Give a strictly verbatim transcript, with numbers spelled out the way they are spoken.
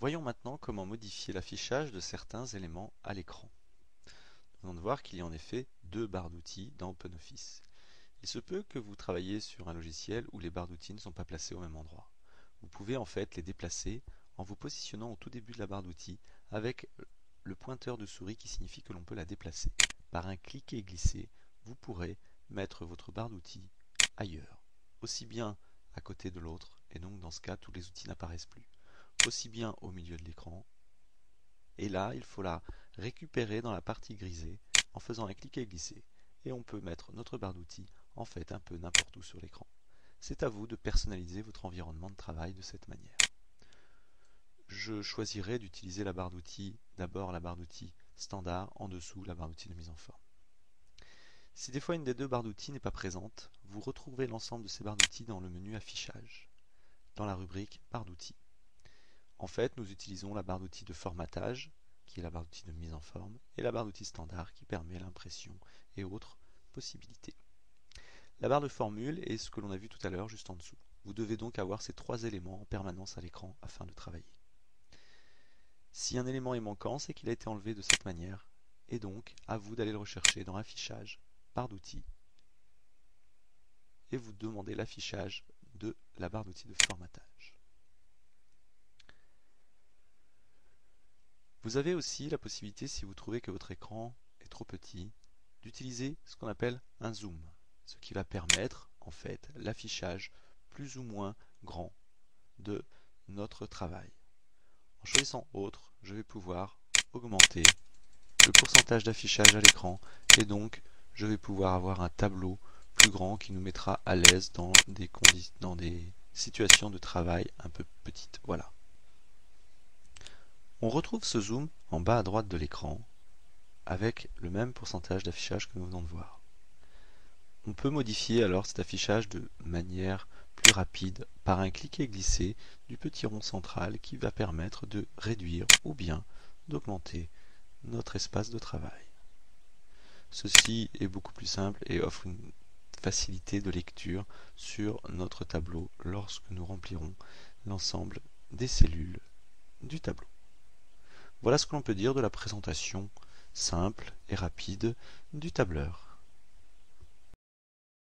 Voyons maintenant comment modifier l'affichage de certains éléments à l'écran. Nous venons de voir qu'il y a en effet deux barres d'outils dans OpenOffice. Il se peut que vous travaillez sur un logiciel où les barres d'outils ne sont pas placées au même endroit. Vous pouvez en fait les déplacer en vous positionnant au tout début de la barre d'outils avec le pointeur de souris qui signifie que l'on peut la déplacer. Par un cliquer et glisser, vous pourrez mettre votre barre d'outils ailleurs, aussi bien à côté de l'autre, et donc dans ce cas tous les outils n'apparaissent plus, aussi bien au milieu de l'écran, et là il faut la récupérer dans la partie grisée en faisant un cliquer et glisser, et on peut mettre notre barre d'outils en fait un peu n'importe où sur l'écran. C'est à vous de personnaliser votre environnement de travail de cette manière. Je choisirai d'utiliser la barre d'outils, d'abord la barre d'outils standard, en dessous la barre d'outils de mise en forme. Si des fois une des deux barres d'outils n'est pas présente, vous retrouverez l'ensemble de ces barres d'outils dans le menu affichage, dans la rubrique barre d'outils. En fait, nous utilisons la barre d'outils de formatage, qui est la barre d'outils de mise en forme, et la barre d'outils standard qui permet l'impression et autres possibilités. La barre de formule est ce que l'on a vu tout à l'heure juste en dessous. Vous devez donc avoir ces trois éléments en permanence à l'écran afin de travailler. Si un élément est manquant, c'est qu'il a été enlevé de cette manière, et donc à vous d'aller le rechercher dans Affichage, barre d'outils, et vous demandez l'affichage de la barre d'outils de formatage. Vous avez aussi la possibilité, si vous trouvez que votre écran est trop petit, d'utiliser ce qu'on appelle un zoom, ce qui va permettre en fait l'affichage plus ou moins grand de notre travail. En choisissant autre, je vais pouvoir augmenter le pourcentage d'affichage à l'écran et donc je vais pouvoir avoir un tableau plus grand qui nous mettra à l'aise dans des, dans des situations de travail un peu petites. Voilà. On retrouve ce zoom en bas à droite de l'écran avec le même pourcentage d'affichage que nous venons de voir. On peut modifier alors cet affichage de manière plus rapide par un cliquer et glisser du petit rond central qui va permettre de réduire ou bien d'augmenter notre espace de travail. Ceci est beaucoup plus simple et offre une facilité de lecture sur notre tableau lorsque nous remplirons l'ensemble des cellules du tableau. Voilà ce que l'on peut dire de la présentation simple et rapide du tableur.